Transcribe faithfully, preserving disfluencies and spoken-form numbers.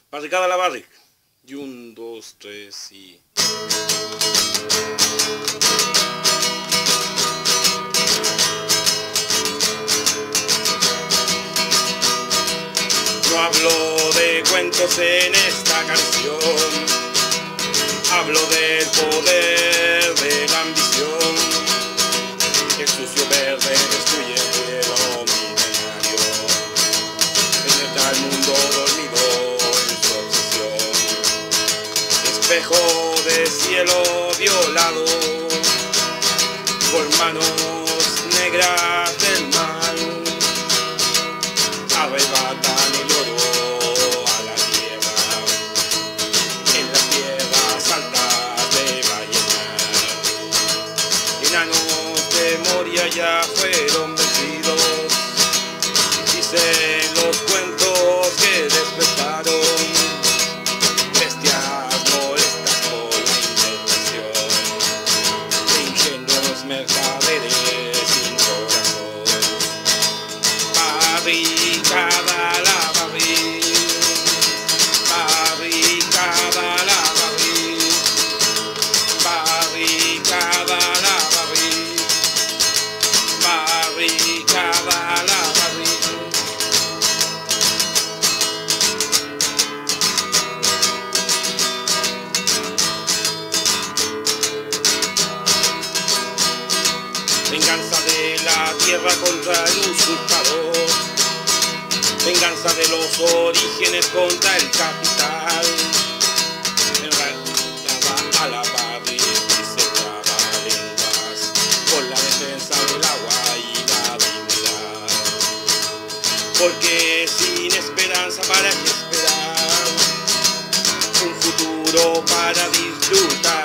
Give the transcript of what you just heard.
Barricada la barric. Y un, dos, tres y... No hablo de cuentos en esta canción, hablo del poder de la ambición. El sucio verde destruye el cielo milenario, penetra el mundo dormido en su obsesión. Espejo de cielo violado por manos negras del mal, arrebatan el oro a la tierra, en las tierras altas de ballenar. Enanos de Moria ya fueron vencidos, dicen los cuentos que despertaron, bestias molestas por la intención de ingenuos mercaderes sin corazón. Barricada la barric, barricada la barric, barricada la barric, barricada la barric. Venganza de la tierra contra el usurpador, venganza de los orígenes contra el capital. Enraizada a la barric y se traba lenguas por la defensa del agua y la dignidad. Porque sin esperanza, ¿para qué esperar un futuro para disfrutar?